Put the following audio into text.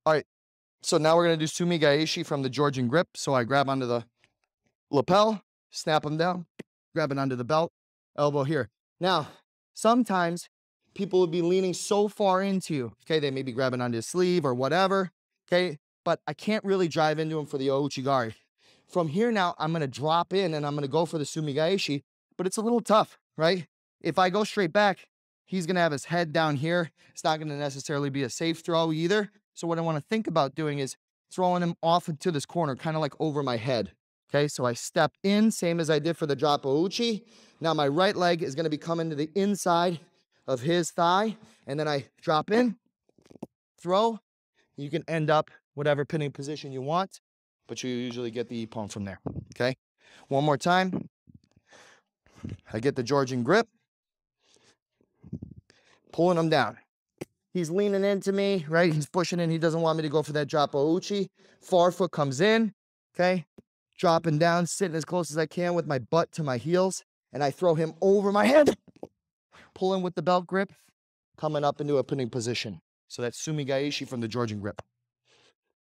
All right, so now we're gonna do Sumi Gaeshi from the Georgian grip. So I grab onto the lapel, snap them down, grab it onto the belt, elbow here. Now, sometimes people will be leaning so far into you, okay? They may be grabbing onto his sleeve or whatever, okay? But I can't really drive into him for the Ouchigari. From here now, I'm gonna drop in and I'm gonna go for the Sumi Gaeshi, but it's a little tough, right? If I go straight back, he's gonna have his head down here. It's not gonna necessarily be a safe throw either. So what I wanna think about doing is throwing him off into this corner, kind of like over my head. Okay, so I step in, same as I did for the drop ouchi. Now my right leg is gonna be coming to the inside of his thigh, and then I drop in, throw. You can end up whatever pinning position you want, but you usually get the ippon from there, okay? One more time. I get the Georgian grip, pulling him down. He's leaning into me, right? He's pushing in. He doesn't want me to go for that drop ouchi. Far foot comes in, okay? Dropping down, sitting as close as I can with my butt to my heels, and I throw him over my head, pulling with the belt grip, coming up into a pinning position. So that's Sumi Gaeshi from the Georgian grip.